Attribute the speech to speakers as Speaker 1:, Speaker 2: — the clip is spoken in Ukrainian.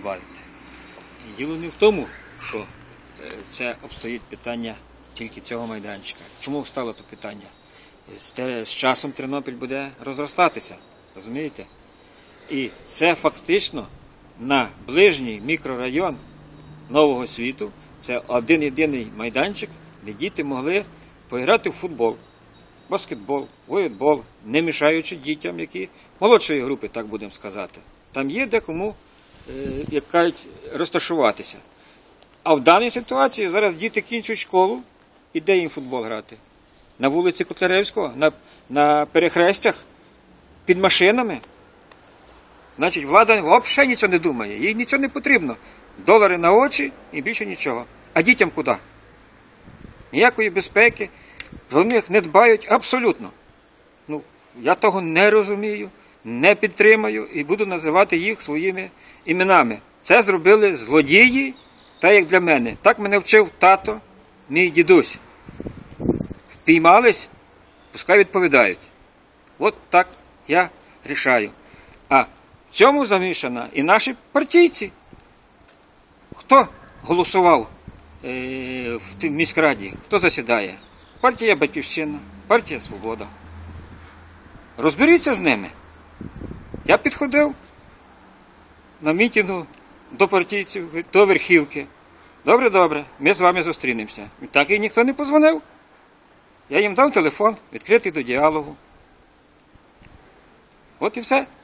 Speaker 1: додати. Діло не в тому, що це обстоїть питання тільки цього майданчика. Чому встало то питання? З часом Тернопіль буде розростатися, розумієте? І це фактично на ближній мікрорайон Нового Світу, це один-єдиний майданчик, де діти могли поіграти в футбол, баскетбол, волейбол, не мішаючи дітям, які молодшої групи, так будемо сказати. Там є де кому, як кажуть, розташуватися. А в даній ситуації зараз діти кінчують школу, і де їм футбол грати? На вулиці Котляревського, на перехрестях, під машинами. Значить, влада взагалі нічого не думає, їй нічого не потрібно. Долари на очі і більше нічого. А дітям куди? Ніякої безпеки, про них не дбають абсолютно. Ну, я того не розумію, не підтримаю і буду називати їх своїми іменами. Це зробили злодії, так як для мене. Так мене вчив тато, мій дідусь. Впіймались, пускай відповідають. От так я рішаю. А в цьому замішана і наші партійці. Хто голосував в міськраді? Хто засідає? Партія Батьківщина, партія Свобода. Розберіться з ними. Я підходив на мітингу до партійців, до верхівки. Добре, ми з вами зустрінемося. І так і ніхто не подзвонив. Я їм дав телефон, відкритий до діалогу. От і все.